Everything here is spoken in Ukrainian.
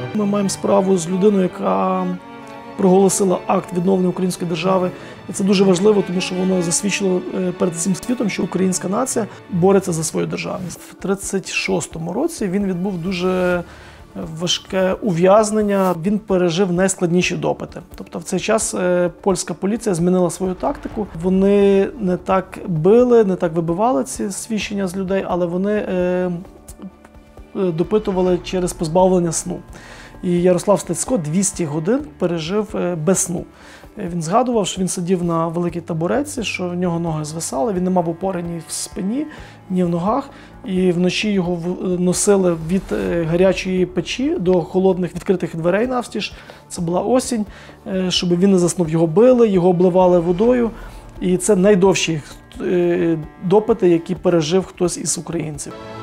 Ми маємо справу з людиною, яка проголосила акт відновлення української держави. І це дуже важливо, тому що воно засвідчило перед всім світом, що українська нація бореться за свою державність. В 1936 році він відбув дуже важке ув'язнення, він пережив найскладніші допити. Тобто в цей час польська поліція змінила свою тактику. Вони не так били, не так вибивали ці свідчення з людей, але вони допитували через позбавлення сну. І Ярослав Стецько 200 годин пережив без сну. Він згадував, що він сидів на великій табуретці, що в нього ноги звисали, він не мав опори ні в спині, ні в ногах. І вночі його носили від гарячої печі до холодних відкритих дверей навстіж. Це була осінь, щоб він не заснув. Його били, його обливали водою. І це найдовші допити, які пережив хтось із українців.